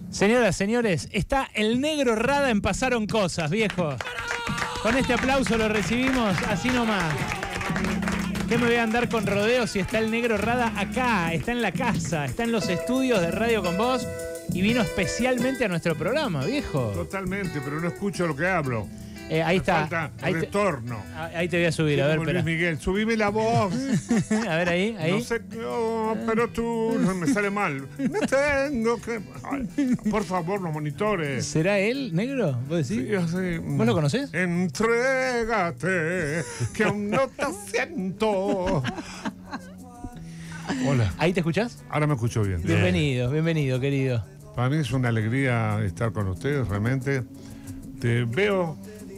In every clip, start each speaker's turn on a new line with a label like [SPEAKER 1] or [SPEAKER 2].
[SPEAKER 1] Señoras, señores, está el negro Rada en Pasaron Cosas, viejo. Con este aplauso lo recibimos así nomás. ¿Qué me voy a andar con rodeos si está el negro Rada acá? Está en la casa, está en los estudios de Radio Con Vos y vino especialmente a nuestro programa, viejo.
[SPEAKER 2] Totalmente, pero no escucho lo que hablo.
[SPEAKER 1] Ahí está.
[SPEAKER 2] Falta
[SPEAKER 1] Ahí
[SPEAKER 2] retorno.
[SPEAKER 1] ahí te voy a subir, a ver,
[SPEAKER 2] Luis
[SPEAKER 1] espera.
[SPEAKER 2] Miguel, subime la voz.
[SPEAKER 1] A ver, ahí.
[SPEAKER 2] No sé, no, pero tú no me sale mal. Me tengo que. Ay, por favor, los monitores.
[SPEAKER 1] ¿Será él, negro? ¿Vos decís?
[SPEAKER 2] Sí, así,
[SPEAKER 1] ¿Vos lo conocés?
[SPEAKER 2] Entrégate, que aún no te siento. Hola.
[SPEAKER 1] ¿Ahí te escuchás?
[SPEAKER 2] Ahora me escucho bien.
[SPEAKER 1] Bienvenido, querido.
[SPEAKER 2] Para mí es una alegría estar con ustedes, realmente. Te veo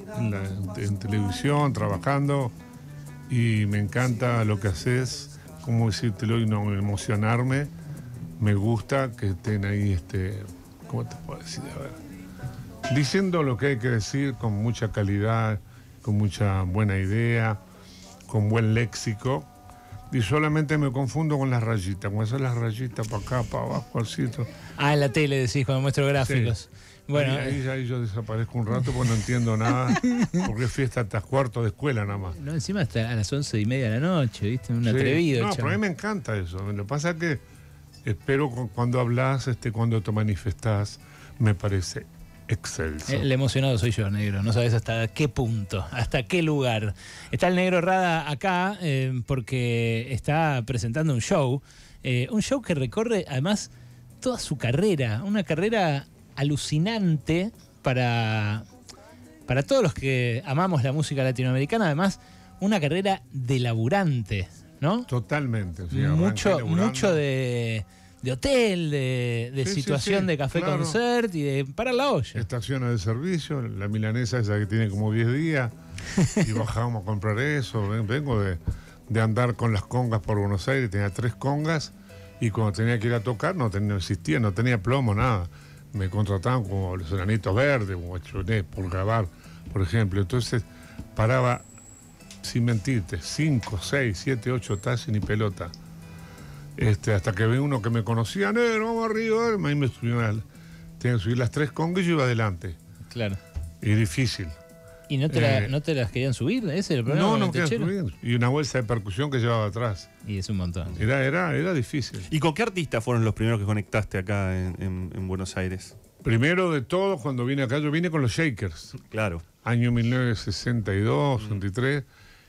[SPEAKER 2] en televisión, trabajando, y me encanta lo que haces, como decírtelo y no emocionarme. Me gusta que estén ahí, ¿cómo te puedo decir? A ver, diciendo lo que hay que decir con mucha calidad, con mucha buena idea, con buen léxico. Y solamente me confundo con las rayitas, como esas las rayitas para acá, para abajo, al sitio.
[SPEAKER 1] Ah, en la tele decís, cuando muestro gráficos.
[SPEAKER 2] Sí.
[SPEAKER 1] Bueno,
[SPEAKER 2] ahí yo desaparezco un rato porque no entiendo nada, porque es fiesta hasta cuarto de escuela nada más.
[SPEAKER 1] no, encima hasta a las 11:30 de la noche, ¿viste? Un
[SPEAKER 2] Sí.
[SPEAKER 1] atrevido.
[SPEAKER 2] No, pero a mí me encanta eso. Lo que pasa es que espero cuando hablas, cuando te manifestás, me parece excelso.
[SPEAKER 1] El emocionado soy yo, negro. No sabes hasta qué punto, hasta qué lugar. Está el negro Rada acá porque está presentando un show que recorre además toda su carrera, una carrera alucinante para todos los que amamos la música latinoamericana, además una carrera de laburante, ¿no?
[SPEAKER 2] Totalmente. Sí,
[SPEAKER 1] mucho de hotel, de
[SPEAKER 2] Sí,
[SPEAKER 1] situación
[SPEAKER 2] sí,
[SPEAKER 1] de café
[SPEAKER 2] claro.
[SPEAKER 1] concert y de parar la olla.
[SPEAKER 2] Estaciones de servicio, la milanesa esa que tiene como 10 días, y bajamos a comprar eso. Vengo de andar con las congas por Buenos Aires, tenía 3 congas, y cuando tenía que ir a tocar no existía, no tenía plomo, nada. Me contrataban como los Enanitos Verdes, como Chonet, por grabar, por ejemplo. Entonces paraba, sin mentirte, 5, 6, 7, 8 taxis ni pelota. Hasta que ve uno que me conocía, vamos arriba, ahí me subieron, tenía que subir las 3 congas y yo iba adelante.
[SPEAKER 1] Claro.
[SPEAKER 2] Y difícil.
[SPEAKER 1] ¿Y no te las querían subir? ¿Ese era el problema?
[SPEAKER 2] No
[SPEAKER 1] con el
[SPEAKER 2] quería
[SPEAKER 1] techero?
[SPEAKER 2] subir. Y una bolsa de percusión que llevaba atrás.
[SPEAKER 1] Y es un montón.
[SPEAKER 2] Era difícil.
[SPEAKER 3] ¿Y con qué artistas fueron los primeros que conectaste acá en Buenos Aires?
[SPEAKER 2] Primero de todo, cuando vine acá, yo vine con los Shakers.
[SPEAKER 3] Claro.
[SPEAKER 2] Año 1962, 63.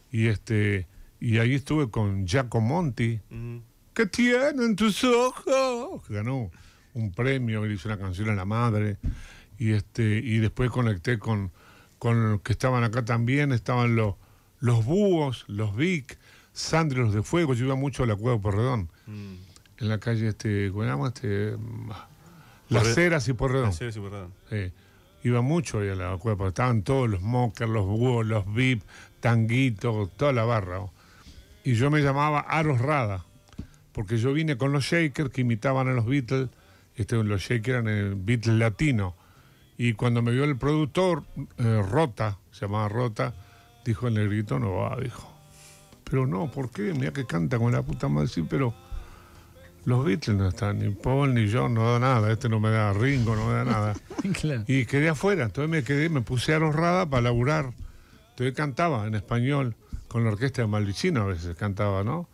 [SPEAKER 2] Y ahí estuve con Giacomonti. ¿Qué tienen tus ojos? Ganó un premio, me hizo una canción a la madre. Y después conecté con los que estaban acá también. Estaban los Búhos, los Vic, Sandri, los de Fuego. Yo iba mucho a la Cueva de Porredón. En la calle, ¿cómo se llama? Las Heras y Porredón.
[SPEAKER 3] Las Heras y Porredón.
[SPEAKER 2] Sí. Iba mucho ahí a la Cueva, porque estaban todos los Mockers, los Búhos, los VIP, Tanguito, toda la barra. Y yo me llamaba Aros Rada, porque yo vine con los Shakers que imitaban a los Beatles. Los Shakers eran el Beatles latino. Y cuando me vio el productor, Rota, se llamaba Rota, dijo el negrito, no va, dijo. Pero no, ¿por qué? Mira que canta con la puta madre, sí, pero los Beatles no están, ni Paul ni John, no da nada, no me da Ringo, no me da nada.
[SPEAKER 1] Claro.
[SPEAKER 2] Y quedé afuera, entonces me puse a Aros Rada para laburar. Entonces cantaba en español, con la orquesta de Malvicino a veces cantaba, ¿no?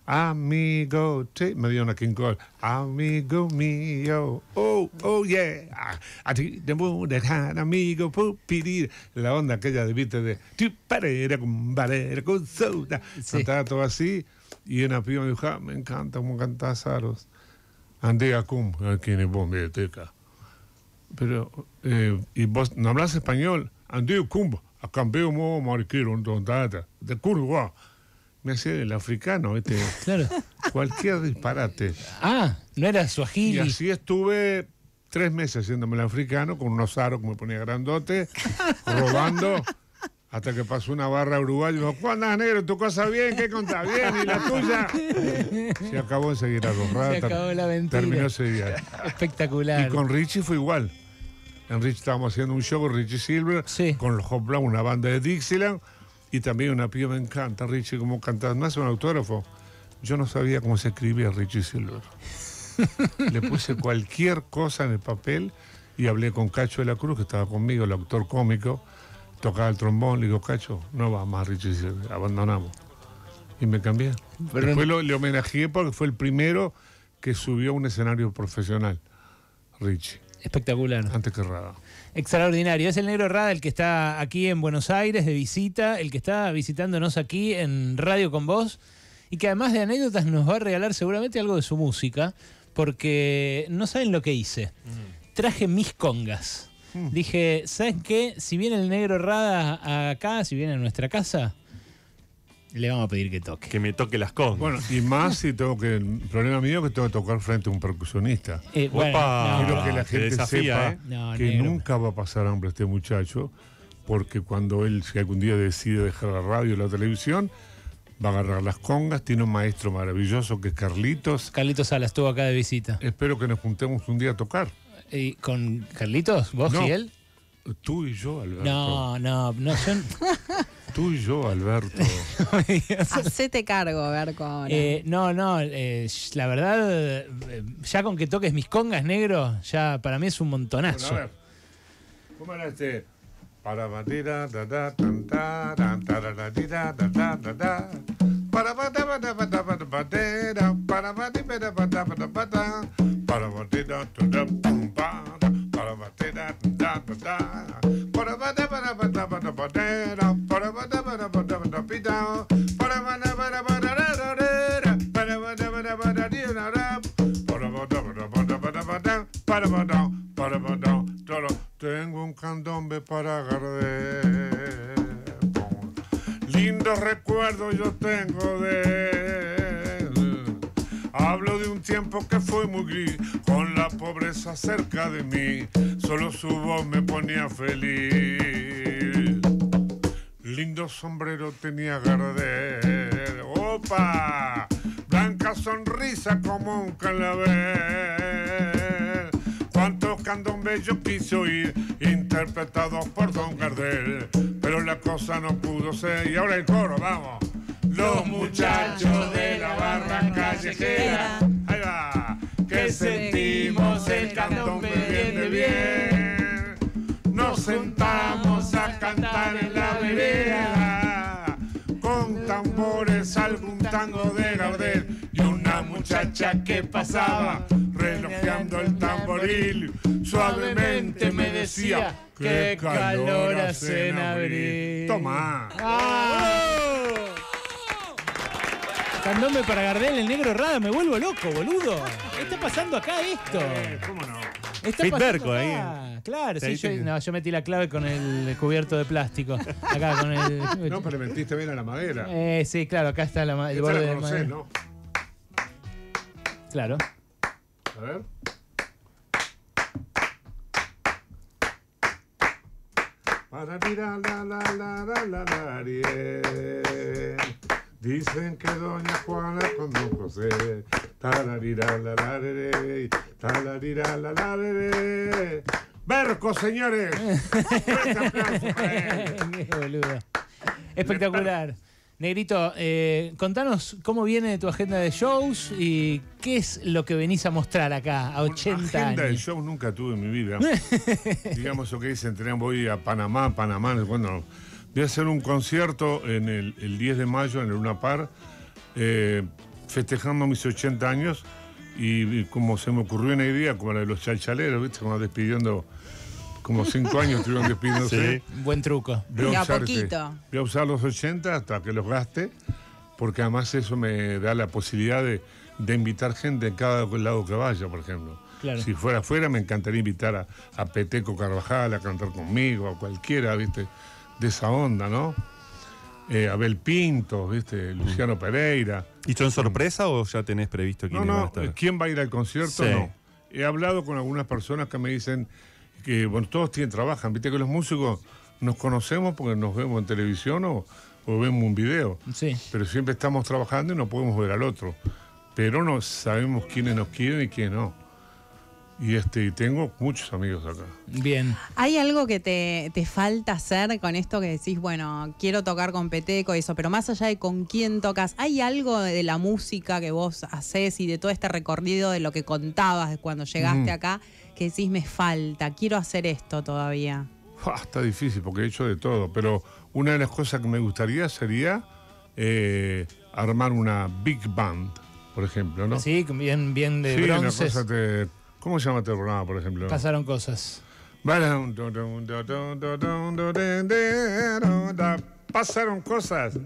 [SPEAKER 2] Amigo, me dio una King Cole. Amigo mío, oh yeah. A ti de mujer, amigo, pupirir. La onda aquella de viste de tu parera con barera con soda. Cantaba todo así. Y una piba me dijo, me encanta cómo cantás, Aros. Andé a cum, aquí en el biblioteca. Pero, ¿y vos no hablas español? Andé a cum, a cambio mo mariquero, de curva. Me hacía el africano,
[SPEAKER 1] Claro.
[SPEAKER 2] Cualquier disparate.
[SPEAKER 1] Ah, no era
[SPEAKER 2] Y
[SPEAKER 1] suajili.
[SPEAKER 2] así estuve 3 meses haciéndome el africano con unos aros que me ponía grandote, robando, hasta que pasó una barra uruguaya y me dijo, ¿cuándo andas, negro? ¿Tu cosa bien? ¿Qué contás? Bien, ¿y la tuya? Se acabó enseguida los ratos.
[SPEAKER 1] Se acabó la mentira.
[SPEAKER 2] Terminó ese día.
[SPEAKER 1] Espectacular.
[SPEAKER 2] Y con Richie fue igual. En Richie estábamos haciendo un show con Richie Silver,
[SPEAKER 1] Sí.
[SPEAKER 2] con los Hot Brown, una banda de Dixieland. Y también una piba, me encanta, Richie, cómo cantas. Me hace un autógrafo. Yo no sabía cómo se escribía Richie Silver. Le puse cualquier cosa en el papel y hablé con Cacho de la Cruz, que estaba conmigo, el actor cómico, tocaba el trombón. Le digo, Cacho, no va más, Richie, abandonamos. Y me cambié.
[SPEAKER 1] Pero
[SPEAKER 2] Después le homenajeé porque fue el primero que subió a un escenario profesional, Richie,
[SPEAKER 1] Espectacular.
[SPEAKER 2] antes que Rada.
[SPEAKER 1] Extraordinario. Es el Negro Rada el que está aquí en Buenos Aires de visita, el que está visitándonos aquí en Radio con Vos y que además de anécdotas nos va a regalar seguramente algo de su música, porque no saben lo que hice. Traje mis congas. Dije, ¿saben qué? Si viene el Negro Rada acá, si viene a nuestra casa, le vamos a pedir que toque.
[SPEAKER 3] Que me toque las congas.
[SPEAKER 2] Bueno, y más si tengo que... El problema mío es que tengo que tocar frente a un percusionista.
[SPEAKER 3] Opa,
[SPEAKER 2] Quiero que la
[SPEAKER 3] te
[SPEAKER 2] gente
[SPEAKER 3] desafía,
[SPEAKER 2] sepa
[SPEAKER 1] No,
[SPEAKER 2] que
[SPEAKER 1] negro.
[SPEAKER 2] nunca va a pasar hambre este muchacho, porque cuando él, si algún día decide dejar la radio y la televisión, va a agarrar las congas. Tiene un maestro maravilloso que es Carlitos.
[SPEAKER 1] Carlitos Salas estuvo acá de visita.
[SPEAKER 2] Espero que nos juntemos un día a tocar.
[SPEAKER 1] ¿Y con Carlitos? ¿Vos
[SPEAKER 2] No.
[SPEAKER 1] y él?
[SPEAKER 2] Tú y yo, Alberto.
[SPEAKER 1] No, yo...
[SPEAKER 2] Tú y yo, Alberto.
[SPEAKER 4] Hacete cargo, Berco, ahora.
[SPEAKER 1] La verdad, ya con que toques mis congas, negro, ya para mí es un montonazo.
[SPEAKER 2] Bueno, a ver. ¿Cómo era este? Para batida, da, da, tan, ta, tan, tararatira, da, da, da, da. Para bata, bata, bata, bata, batera, para bati, bata, bata, bata, bata. Para batida, da, da, pum, pa, para batida, da, da, da. Para bata, bata, bata, bata, batera, para bata, bata, bata, bata, pita. Para bata, bata, bata, da, da, da, para bata, bata, bata, di, da, da. Para bata, bata, bata, bata, bata, para bata, para bata, todo. Tengo un candombe para Gardel. Lindos recuerdos yo tengo de él. Hablo de un tiempo que fue muy gris, con la pobreza cerca de mí. Solo su voz me ponía feliz. Lindo sombrero tenía Gardel. ¡Opa! Blanca sonrisa como un clavel. Cuántos candombes yo quise oír, interpretados por Don Gardel, pero la cosa no pudo ser. Y ahora el coro, vamos. Los muchachos de la barra callejera, ahí va, que sentimos el candombe bien de bien. Nos sentamos a cantar en la vereda, con tambores algún tango de Gardel, y una muchacha que pasaba relojeando el tamboril suavemente me decía: qué calor hace en abril. Toma.
[SPEAKER 1] Candombe para Gardel, el Negro Rada, me vuelvo loco, boludo. ¿Qué está pasando acá esto?
[SPEAKER 2] ¿Cómo no?
[SPEAKER 1] Está
[SPEAKER 3] Fit
[SPEAKER 1] pasando
[SPEAKER 3] Berco
[SPEAKER 1] acá.
[SPEAKER 3] ahí.
[SPEAKER 1] Claro, sí,
[SPEAKER 3] ¿Te viste?
[SPEAKER 1] yo metí la clave con el cubierto de plástico. Acá con el...
[SPEAKER 2] No, pero le metiste bien a la madera.
[SPEAKER 1] Sí, claro, acá está el
[SPEAKER 2] Esta
[SPEAKER 1] borde
[SPEAKER 2] la
[SPEAKER 1] de
[SPEAKER 2] conocés,
[SPEAKER 1] madera.
[SPEAKER 2] ¿no?
[SPEAKER 1] Claro.
[SPEAKER 2] A ver. Para tirar la rie. Dicen que doña Juana con don José. Talarira la re, talarira la re. Berco, señores. Fuerte aplauso para él.
[SPEAKER 1] Qué boludo. Espectacular. Negrito, contanos cómo viene tu agenda de shows y qué es lo que venís a mostrar acá a 80
[SPEAKER 2] Agenda de
[SPEAKER 1] años.
[SPEAKER 2] show nunca tuve en mi vida. Digamos lo que dicen, voy a Panamá, bueno, voy a hacer un concierto en el 10 de mayo en el Luna Park, festejando mis 80 años, y como se me ocurrió una idea, como la de los chalchaleros, ¿viste? Como despidiendo, como 5 años estuvieron despidiéndose.
[SPEAKER 3] Sí.
[SPEAKER 1] Buen truco.
[SPEAKER 2] Voy
[SPEAKER 4] De a
[SPEAKER 2] usar,
[SPEAKER 4] poquito.
[SPEAKER 2] voy a usar los 80 hasta que los gaste, porque además eso me da la posibilidad de invitar gente en cada lado que vaya, por ejemplo.
[SPEAKER 1] Claro.
[SPEAKER 2] Si fuera afuera, me encantaría invitar a Peteco Carvajal a cantar conmigo, a cualquiera, ¿viste? De esa onda, ¿no? Abel Pinto, ¿viste? Luciano Pereira.
[SPEAKER 3] ¿Y son sorpresa o ya tenés previsto quiénes van a
[SPEAKER 2] No,
[SPEAKER 3] estar?
[SPEAKER 2] ¿quién va a ir al concierto?
[SPEAKER 3] Sí.
[SPEAKER 2] No. He hablado con algunas personas que me dicen que, bueno, todos trabajan, ¿viste? Que los músicos nos conocemos porque nos vemos en televisión o vemos un video.
[SPEAKER 1] Sí.
[SPEAKER 2] Pero siempre estamos trabajando y no podemos ver al otro. Pero no sabemos quiénes nos quieren y quiénes no. Y tengo muchos amigos acá.
[SPEAKER 1] Bien.
[SPEAKER 4] ¿Hay algo que te falta hacer con esto que decís, bueno, quiero tocar con Peteco y eso, pero más allá de con quién tocas, ¿hay algo de la música que vos hacés y de todo este recorrido de lo que contabas de cuando llegaste acá que decís, me falta, quiero hacer esto todavía?
[SPEAKER 2] Está difícil porque he hecho de todo, pero una de las cosas que me gustaría sería armar una big band, por ejemplo, ¿no?
[SPEAKER 1] Sí, bien de
[SPEAKER 2] Sí, una
[SPEAKER 1] bronces.
[SPEAKER 2] cosa ¿cómo se llama este programa, por ejemplo?
[SPEAKER 1] Pasaron cosas.
[SPEAKER 2] Pasaron cosas.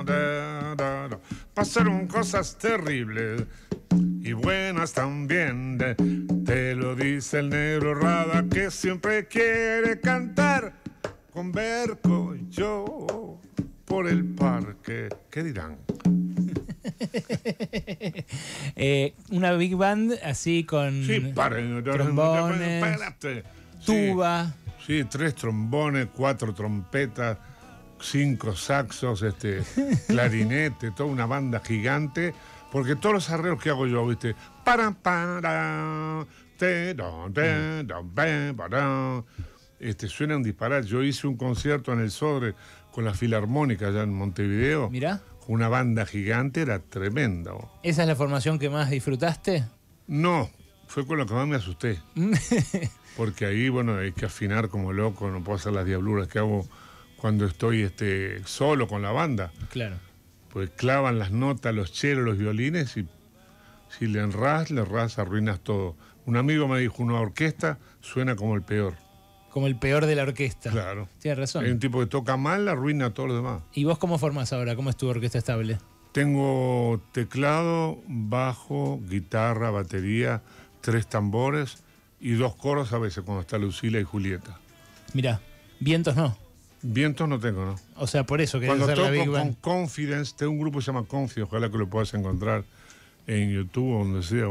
[SPEAKER 2] Pasaron cosas terribles y buenas también. Te lo dice el negro Rada que siempre quiere cantar con Berco y yo por el parque. ¿Qué dirán?
[SPEAKER 1] Una big band así con
[SPEAKER 2] Sí,
[SPEAKER 1] trombones, tuba.
[SPEAKER 2] Sí, 3 trombones, 4 trompetas, 5 saxos, clarinete, toda una banda gigante, porque todos los arreglos que hago yo, ¿viste? Suenan disparar. Yo hice un concierto en el Sodre con la Filarmónica allá en Montevideo.
[SPEAKER 1] Mirá.
[SPEAKER 2] Una banda gigante, era tremendo.
[SPEAKER 1] ¿Esa es la formación que más disfrutaste?
[SPEAKER 2] No, fue con lo que más me asusté. Porque ahí, bueno, hay que afinar como loco, no puedo hacer las diabluras que hago cuando estoy solo con la banda.
[SPEAKER 1] Claro.
[SPEAKER 2] Pues clavan las notas, los chelos, los violines y si le enras, arruinas todo. Un amigo me dijo, una orquesta suena como el peor.
[SPEAKER 1] Como el peor de la orquesta.
[SPEAKER 2] Claro.
[SPEAKER 1] Tienes razón.
[SPEAKER 2] Hay un tipo que toca mal, arruina todo lo demás.
[SPEAKER 1] ¿Y vos cómo formás ahora? ¿Cómo es tu orquesta estable?
[SPEAKER 2] Tengo teclado, bajo, guitarra, batería, 3 tambores y 2 coros a veces cuando está Lucila y Julieta.
[SPEAKER 1] Mirá, vientos no.
[SPEAKER 2] Vientos no tengo, ¿no?
[SPEAKER 1] O sea, por eso querés
[SPEAKER 2] Cuando
[SPEAKER 1] hacer la Big
[SPEAKER 2] toco con
[SPEAKER 1] Band.
[SPEAKER 2] Confidence, tengo un grupo que se llama Confidence, ojalá que lo puedas encontrar en YouTube o donde sea,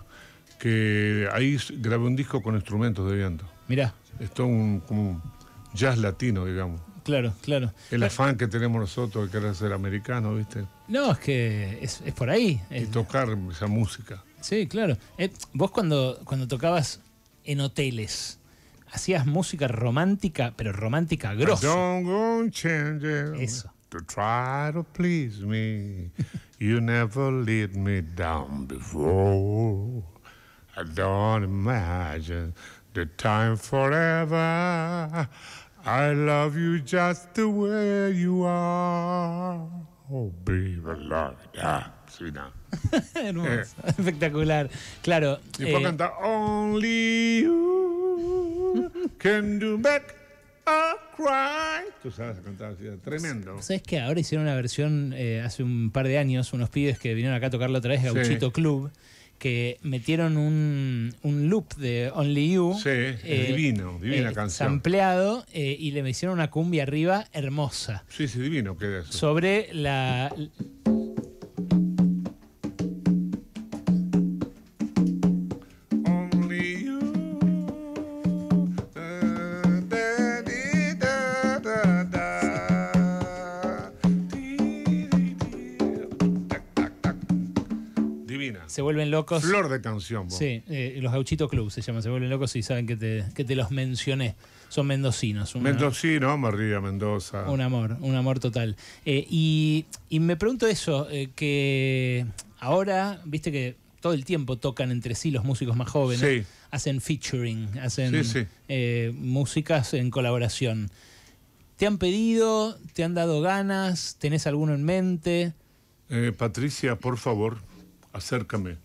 [SPEAKER 2] que ahí grabé un disco con instrumentos de viento.
[SPEAKER 1] Mirá,
[SPEAKER 2] Es todo como un jazz latino, digamos.
[SPEAKER 1] claro.
[SPEAKER 2] El afán que tenemos nosotros de querer ser americanos, ¿viste?
[SPEAKER 1] No, es que es por ahí.
[SPEAKER 2] Y tocar esa música.
[SPEAKER 1] Sí, claro. Vos cuando tocabas en hoteles, hacías música romántica, pero romántica
[SPEAKER 2] I
[SPEAKER 1] grossa.
[SPEAKER 2] don't go changing
[SPEAKER 1] Eso.
[SPEAKER 2] to try to please me. You never let me down before. I don't imagine the time forever. I love you just the way you are. Oh, baby, love that. Sí, no.
[SPEAKER 1] Hermoso. Espectacular. Claro.
[SPEAKER 2] Y puedo cantar Only you can do make a cry. Tú sabes cantar así, tremendo.
[SPEAKER 1] ¿Sabes qué? Ahora hicieron una versión hace un par de años, unos pibes que vinieron acá a tocarla otra vez, Gauchito Club, que metieron un loop de Only You.
[SPEAKER 2] Sí, es divina canción.
[SPEAKER 1] Sampleado y le hicieron una cumbia arriba hermosa.
[SPEAKER 2] Sí, divino queda eso.
[SPEAKER 1] Sobre la...
[SPEAKER 2] Only you. Divina.
[SPEAKER 1] Se vuelven locos.
[SPEAKER 2] Flor de canción, vos.
[SPEAKER 1] Sí, los Gauchito Club se llaman, se vuelven locos y saben que te los mencioné. Son mendocinos.
[SPEAKER 2] Mendocino, María Mendoza.
[SPEAKER 1] Un amor total. Y me pregunto eso, que ahora, viste que todo el tiempo tocan entre sí los músicos más jóvenes,
[SPEAKER 2] Sí.
[SPEAKER 1] hacen featuring, hacen
[SPEAKER 2] Sí.
[SPEAKER 1] músicas en colaboración. ¿Te han pedido? ¿Te han dado ganas? ¿Tenés alguno en mente?
[SPEAKER 2] Patricia, por favor, acércame.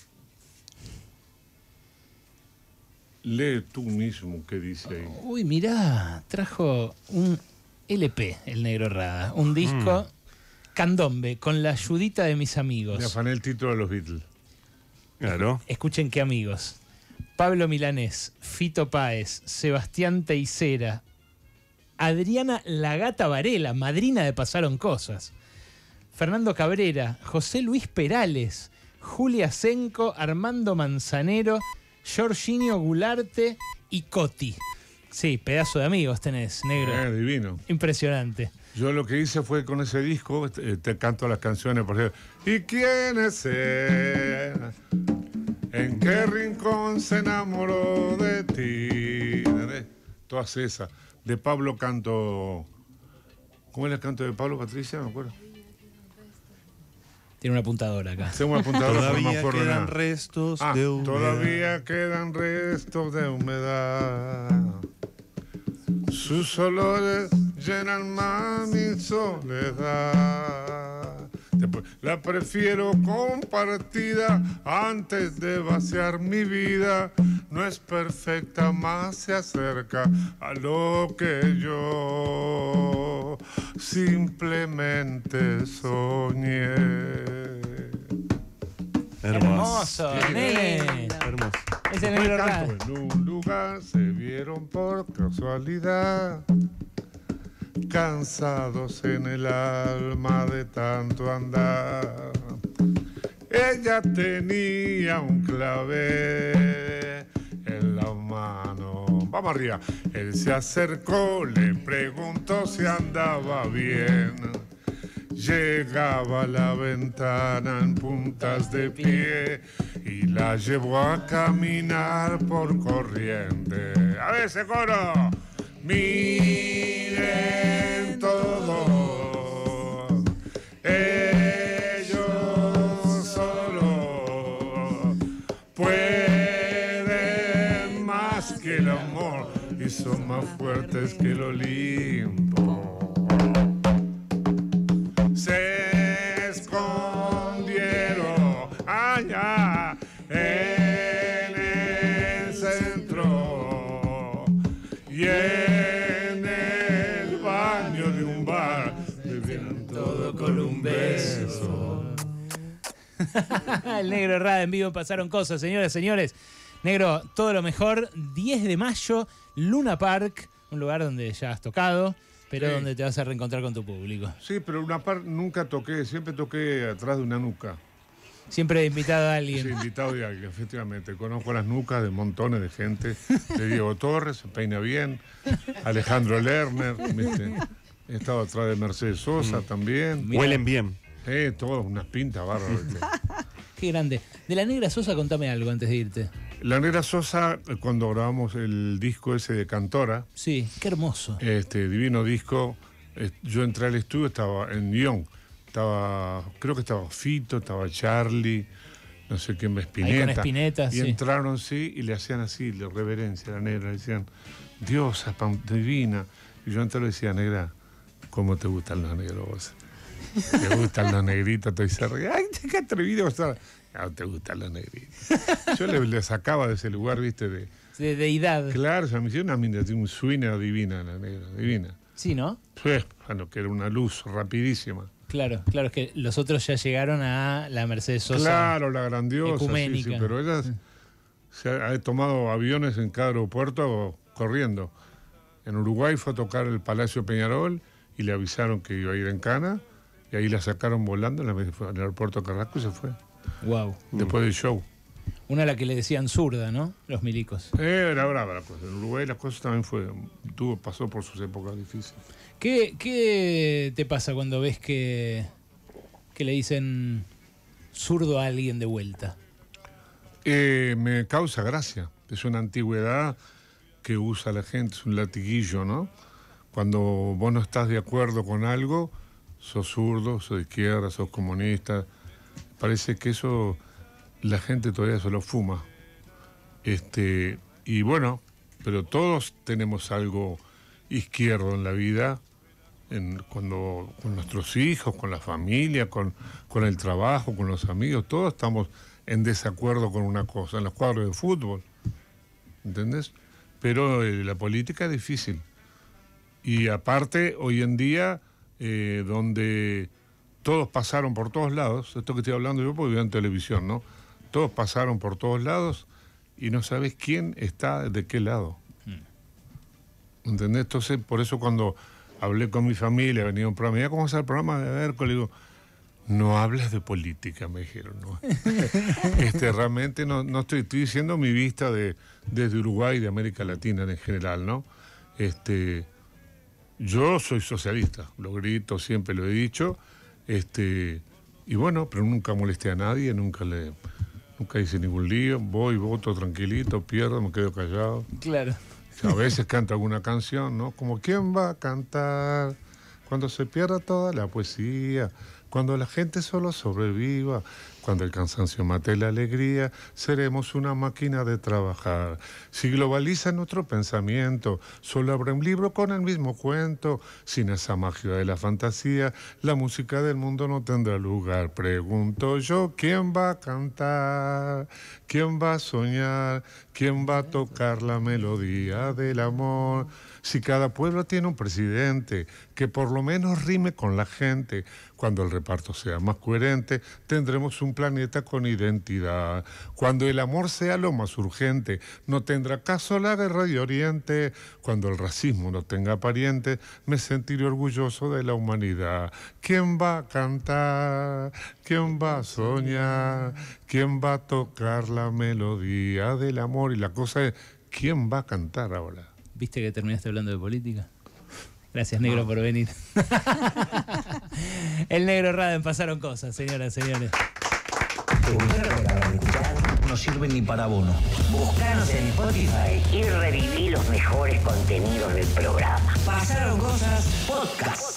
[SPEAKER 2] Lee tú mismo qué dice ahí.
[SPEAKER 1] Uy, mirá, trajo un LP, el Negro Rada, un disco candombe, con la ayudita de mis amigos.
[SPEAKER 2] Me afané el título de los Beatles.
[SPEAKER 3] Claro.
[SPEAKER 1] Escuchen qué amigos. Pablo Milanés, Fito Páez, Sebastián Teisera, Adriana La Gata Varela, madrina de Pasaron Cosas, Fernando Cabrera, José Luis Perales, Julia Senco, Armando Manzanero, Jorginho Gularte y Coti. Sí, pedazo de amigos tenés, negro.
[SPEAKER 2] Divino.
[SPEAKER 1] Impresionante.
[SPEAKER 2] Yo lo que hice fue con ese disco, te canto las canciones, por ejemplo. ¿Y quiénes eran? ¿En qué rincón se enamoró de ti? Todas esas. De Pablo canto... ¿Cómo es el canto de Pablo, Patricia? No me acuerdo.
[SPEAKER 1] Tiene una apuntadora acá.
[SPEAKER 2] Tengo una apuntadora, pero no me
[SPEAKER 3] Todavía
[SPEAKER 2] acuerdo
[SPEAKER 3] quedan
[SPEAKER 2] nada.
[SPEAKER 3] restos de humedad.
[SPEAKER 2] Todavía quedan restos de humedad. Sus olores llenan más mi soledad. Después, la prefiero compartida antes de vaciar mi vida. No es perfecta, más se acerca a lo que yo simplemente soñé.
[SPEAKER 1] Hermoso,
[SPEAKER 4] Qué
[SPEAKER 1] nene.
[SPEAKER 4] lindo.
[SPEAKER 3] Hermoso.
[SPEAKER 1] Es el
[SPEAKER 2] Después
[SPEAKER 1] negro
[SPEAKER 2] canto,
[SPEAKER 1] Rada.
[SPEAKER 2] en un lugar se vieron por casualidad, cansados en el alma de tanto andar. Ella tenía un clavel en la mano. Vamos arriba. Él se acercó, le preguntó si andaba bien. Llegaba a la ventana en puntas de pie y la llevó a caminar por corriente. A ver ese coro. Miren todos, ellos solo pueden más que el amor y son más fuertes que el Olimpo. Se escondieron allá en el centro y en el baño de un bar bebieron todo con un beso.
[SPEAKER 1] El negro Rada en vivo, pasaron cosas, señoras, señores. Negro, todo lo mejor. 10 de mayo, Luna Park, un lugar donde ya has tocado, pero
[SPEAKER 2] Sí.
[SPEAKER 1] donde te vas a reencontrar con tu público.
[SPEAKER 2] Sí, pero una parte nunca toqué, siempre toqué atrás de una nuca.
[SPEAKER 1] Siempre he invitado a alguien.
[SPEAKER 2] Sí, invitado de alguien, efectivamente. Conozco las nucas de montones de gente. De Diego Torres, se peina bien. Alejandro Lerner, ¿viste? He estado atrás de Mercedes Sosa también.
[SPEAKER 1] Mirá.
[SPEAKER 3] Huelen bien.
[SPEAKER 2] Todas unas pintas bárbaras. ¿viste?
[SPEAKER 1] Qué grande. De la Negra Sosa, contame algo antes de irte.
[SPEAKER 2] La Negra Sosa, cuando grabamos el disco ese de Cantora,
[SPEAKER 1] Sí, qué hermoso.
[SPEAKER 2] divino disco, yo entré al estudio, estaba en guión. Creo que estaba Fito, estaba Charlie, no sé quién, Spinetta.
[SPEAKER 1] Ahí con Spinetta,
[SPEAKER 2] y
[SPEAKER 1] sí.
[SPEAKER 2] entraron, sí, y le hacían así, la reverencia a la Negra, le decían, diosa, divina. Y yo entré y le decía, Negra, ¿cómo te gustan los negros vos? ¿Te gustan los negritos? Te dice, ay, qué atrevido estás. No, te gustan los negritos. Yo le sacaba de ese lugar, viste,
[SPEAKER 1] De deidad.
[SPEAKER 2] Claro, se me hicieron una mina, un swinner divina, la Negra, divina.
[SPEAKER 1] Sí, ¿no?
[SPEAKER 2] Bueno, que era una luz rapidísima.
[SPEAKER 1] Claro, claro, es que los otros ya llegaron a la Mercedes Sosa.
[SPEAKER 2] Claro, la grandiosa, sí,
[SPEAKER 1] ecuménica.
[SPEAKER 2] sí, pero ella se ha tomado aviones en cada aeropuerto corriendo. En Uruguay fue a tocar el Palacio Peñarol y le avisaron que iba a ir en Cana y ahí la sacaron volando, la fue al aeropuerto Carrasco y se fue.
[SPEAKER 1] Wow.
[SPEAKER 2] Después del show.
[SPEAKER 1] Una a la que le decían zurda, ¿no? Los milicos.
[SPEAKER 2] Era brava la cosa. En Uruguay las cosas también pasó por sus épocas difíciles.
[SPEAKER 1] ¿Qué te pasa cuando ves que le dicen zurdo a alguien de vuelta?
[SPEAKER 2] Me causa gracia. Es una antigüedad que usa la gente, es un latiguillo, ¿no? Cuando vos no estás de acuerdo con algo, sos zurdo, sos de izquierda, sos comunista. Parece que eso la gente todavía se lo fuma. Y bueno, pero todos tenemos algo izquierdo en la vida, con nuestros hijos, con la familia, con el trabajo, con los amigos, todos estamos en desacuerdo con una cosa, en los cuadros de fútbol, ¿entendés? Pero la política es difícil. Y aparte, hoy en día, donde todos pasaron por todos lados, esto que estoy hablando yo porque veo en televisión, ¿no? Todos pasaron por todos lados y no sabes quién está de qué lado. ¿Entendés? Entonces, por eso cuando hablé con mi familia, venía un programa, mira cómo es el programa de Hércules, digo, no hables de política, me dijeron, ¿no? Realmente no estoy diciendo mi vista desde Uruguay y de América Latina en general, ¿no? Yo soy socialista, lo grito, siempre lo he dicho, y bueno, pero nunca molesté a nadie, nunca nunca hice ningún lío, voy, voto tranquilito, pierdo, me quedo callado.
[SPEAKER 1] Claro.
[SPEAKER 2] A veces canto alguna canción, ¿no? Como ¿quién va a cantar cuando se pierda toda la poesía? Cuando la gente solo sobreviva, cuando el cansancio mate la alegría, seremos una máquina de trabajar. Si globaliza nuestro pensamiento, solo habrá un libro con el mismo cuento. Sin esa magia de la fantasía, la música del mundo no tendrá lugar. Pregunto yo, ¿quién va a cantar? ¿Quién va a soñar? ¿Quién va a tocar la melodía del amor? Si cada pueblo tiene un presidente que por lo menos rime con la gente, cuando el reparto sea más coherente, tendremos un planeta con identidad. Cuando el amor sea lo más urgente, no tendrá caso la guerra de Oriente. Cuando el racismo no tenga pariente, me sentiré orgulloso de la humanidad. ¿Quién va a cantar? ¿Quién va a soñar? ¿Quién va a tocar la melodía del amor? Y la cosa es, ¿quién va a cantar ahora?
[SPEAKER 1] ¿Viste que terminaste hablando de política? Gracias, Negro, por venir. El Negro Rada en Pasaron Cosas, señoras y señores.
[SPEAKER 5] ¿Te gustó lo que acabas de escuchar? No sirve ni para bono. Búscanos en Spotify y reviví los mejores contenidos del programa. Pasaron Cosas Podcast.